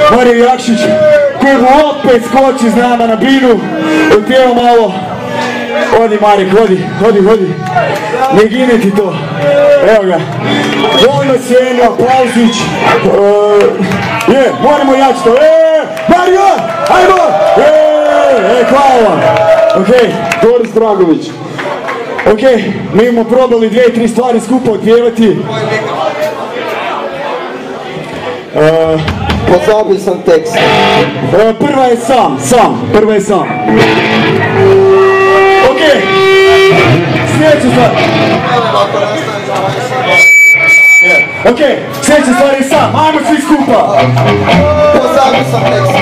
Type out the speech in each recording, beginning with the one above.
Mario Jakšić, koji mu opet skoči s nama na binu, otpjeva malo. Odi Marek, hodi, ne gine ti to. Evo ga, dovoljno sjeno, aplauzić. Moramo jaći to, Mario, ajmo! Hvala vam. Okej, Boris Dragović. Okej, mi imamo probali 2-3 stvari skupa otpjevati. Pozabio sam tekst. Prva je sam. Okej, sljedeća stvar. Okej, sljedeća stvar je sam, ajmo svi skupa. Pozabio sam tekst.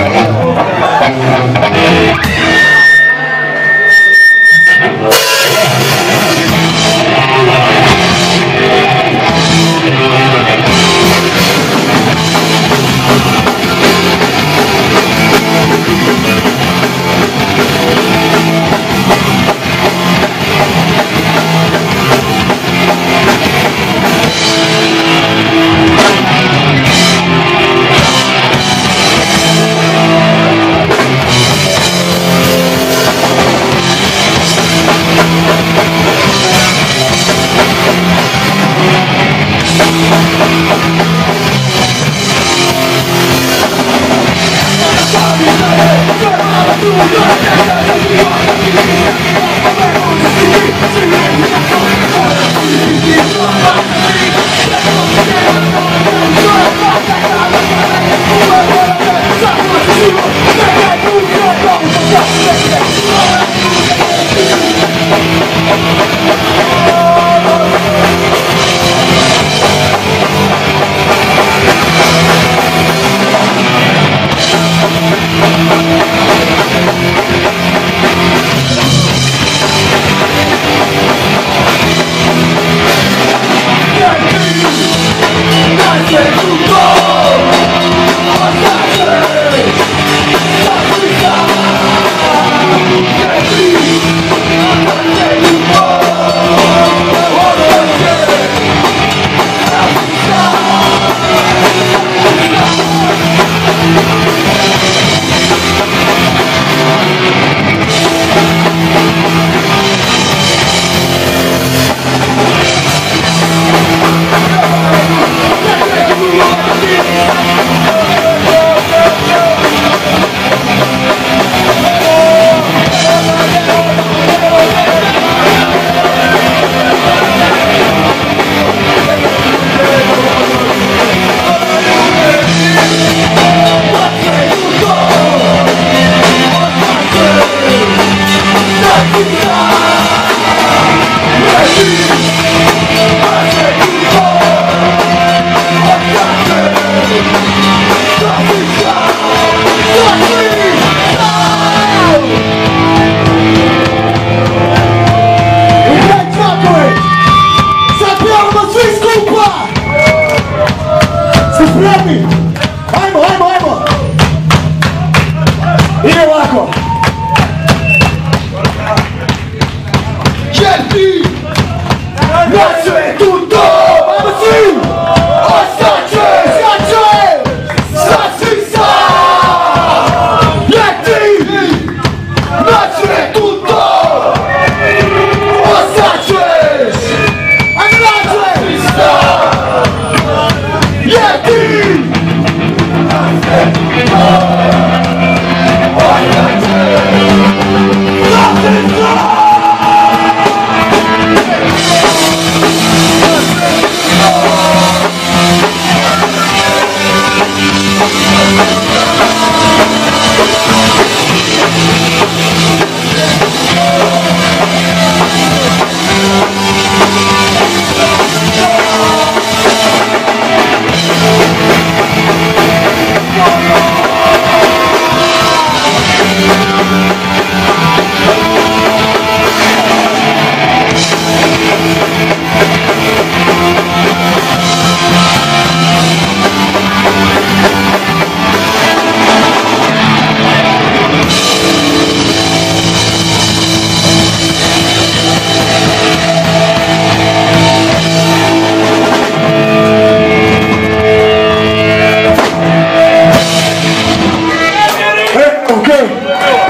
Ok.